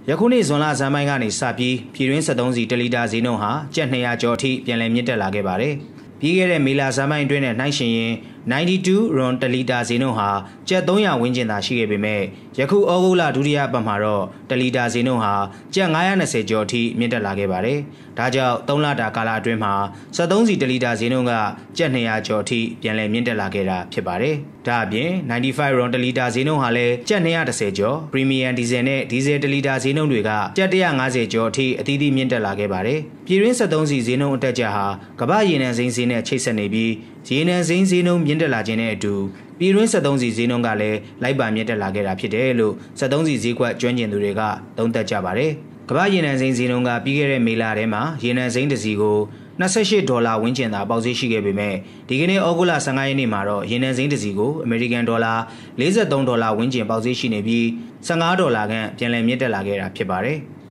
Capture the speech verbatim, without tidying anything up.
ယခုနေ့ဇွန်လဆန်းပိုင်းကနေစပြီးပြည်တွင်းစက်သုံးစီတစ်လီတာဈေးနှုန်းဟာကျပ်နှစ်ရာကျော်အထိပြန်လည်မြင့်တက်လာခဲ့ပါတယ်။ပြီးခဲ့တဲ့မေလဆန်းပိုင်းအတွင်းနဲ့နှိုင်းယှဉ်ရင်ninety-twoရွန်တစ်လီတာဈေးနှုန်းဟာကျပ်သုံးရာဝန်းကျင်သာရှိခဲ့ပေမဲ့ယခုဩဂုတ်လဒုတိယပတ်မှာတော့တစ်လီတာဈေးနှုန်းဟာကျပ်nine hundred twentyကျော်အထိမြင့်တက်လာခဲ့ပါတယ်။ဒါကြောင့်သုံးလတာကာလအတွင်းမှာစက်သုံးစီတစ်လီတာဈေးနှုန်းကကျပ်two hundredကျော်အထိပြန်လည်မြင့်တက်လာခဲ့တာဖြစ်ပါတယ်။ဒါအပြင်ninety-fiveရွန်တစ်လီတာဈေးနှုန်းဟာလည်းကျပ်two hundred tenကျော်ပရီမီယံဒီဇယ်နဲ့ဒီဇယ်တစ်လီတာဈေးနှုန်းတွေကကျပ်one hundred fiftyကျော်အထိအသီးသီးမြင့်တက်လာခဲ့ပါတယ်။ပြည်တွင်းစက်သုံးစီဈေးနှုန်းအတက်ကြဟာကမ္ဘာ့ရေနံစိမ်းဈေးနဲ့ချိတ်ဆက်နေပြီးရေနံစိမ်းဈေးနှုန်းမြင့်တက်လာခြင်းနဲ့အတူပြည်တွင်းစက်သုံးစီဈေးနှုန်းကလည်းလိုက်ပါမြင့်တက်လာခဲ့တာဖြစ်တယ်လို့စက်သုံးစီဈေးကွက်ကျွမ်းကျင်သူတွေကသုံးသပ်ကြပါတယ်။ကမ္ဘာ့ရေနံစိမ်းဈေးနှုန်းကပြီးခဲ့တဲ့မေလထဲမှာရေနံစိမ်းတစ်စီကိုtwenty-eightဒေါ်လာဝန်းကျင်သာပေါက်ဈေးရှိခဲ့ပေမဲ့ဒီကနေ့ဩဂုတ်လfifteenရက်နေ့မှာတော့ရေနံစိမ်းတစ်စီကိုအမေရိကန်ဒေါ်လာforty-threeဒေါ်လာဝန်းကျင်ပေါက်ဈေးရှိနေပြီးfifteenဒေါ်လာခန့်ပြန်လည်မြင့်တက်လာခဲ့တာဖြစ်ပါတယ်။